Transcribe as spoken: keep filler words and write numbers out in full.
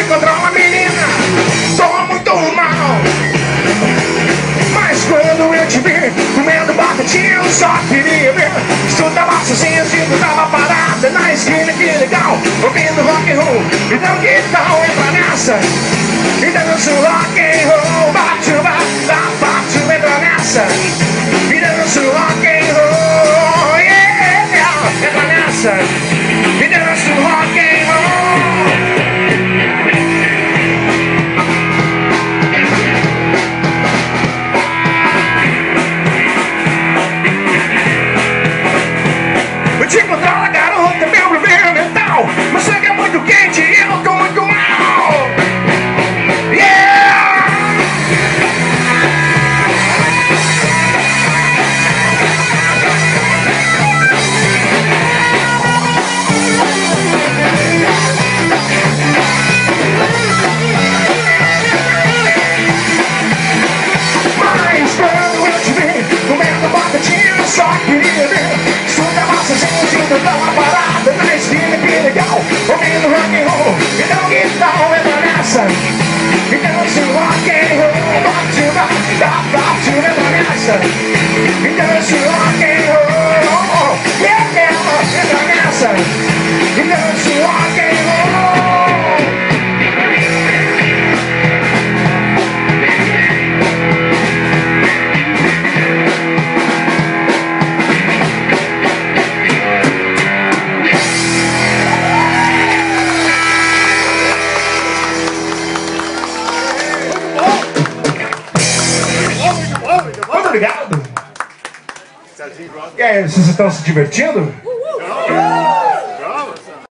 encontrar uma menina, tô muito mal. Mas quando eu te vi comendo batatinha, eu só queria ver se tu tava sozinha, se tu tava parada na esquina, que legal, ouvindo rock and roll. Então que tal entrar nessa? E dança o rock and roll, bate, bate, bate, entra nessa. E dança o rock and roll, yeah, entra nessa. E dança o rock and roll. Eu te controla, garota, meu primeiro mental. Mas sangue é muito quente e eu tô muito mal. Yeah! Mas quando eu te vi comendo batatinha, eu só queria ver se tu tava sozinho, se tu tava parada na esquina, que legal, ouvindo rock and roll. Então que tal entra nessa? Então se o rock and roll, bate, bate, bate, entra nessa. Então se o rock and roll, yeah, yeah, entra nessa. Então se o rock and roll. Muito obrigado. E aí, vocês estão se divertindo?